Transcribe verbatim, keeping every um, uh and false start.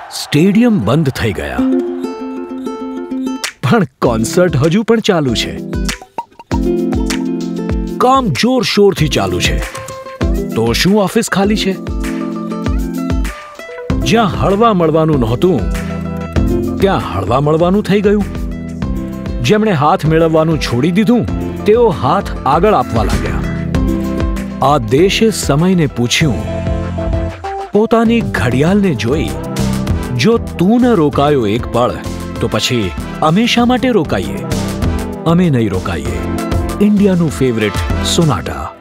Stadium બંધ થઈ ગયા, પણ કોન્સર્ટ હજુ પણ ચાલુ છે. કામ જોરશોરથી ચાલુ છે, તો શું ઓફિસ ખાલી છે? જ્યાં હળવા મળવાનું નહોતું, ત્યાં હળવા મળવાનું થઈ ગયું. જેમણે હાથ મેળવવાનું છોડી દીધું, તેઓ હાથ આગળ આપવા લાગ્યા. આ દેશે સમયને પૂછ્યું, પોતાની ઘડિયાળને જોઈ, જો તું ન રોકાયો એક પળ, તો પછી અમે શા માટે રોકાઈએ? અમે નહીં રોકાઈએ. ઇન્ડિયાનું ફેવરેટ સોનાટા.